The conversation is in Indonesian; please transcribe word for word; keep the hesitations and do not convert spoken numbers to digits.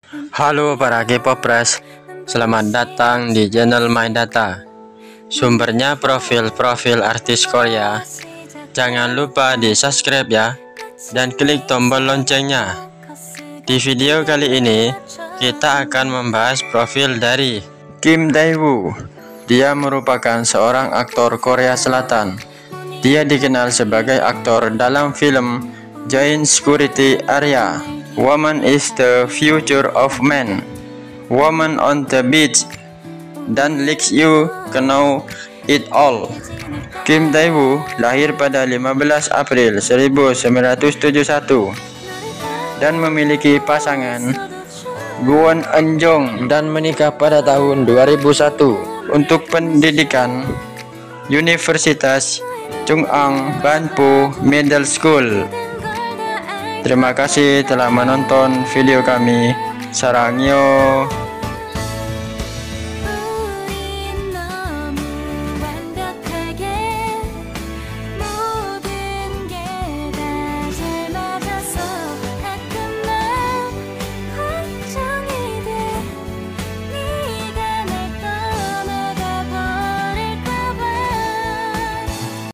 Halo para K-popers, selamat datang di channel My Data. Sumbernya profil-profil artis Korea. Jangan lupa di subscribe ya, dan klik tombol loncengnya. Di video kali ini, kita akan membahas profil dari Kim Dae-woo. Dia merupakan seorang aktor Korea Selatan. Dia dikenal sebagai aktor dalam film Giant Security Area, Woman is the Future of Man, Woman on the Beach, dan Let You Know It All. Kim Dae-woo lahir pada lima belas April seribu sembilan ratus tujuh puluh satu dan memiliki pasangan Kwon Eun-jong dan menikah pada tahun dua ribu satu. Untuk pendidikan, Universitas Chung-ang Banpu Middle School. Terima kasih telah menonton video kami. Sarangyo.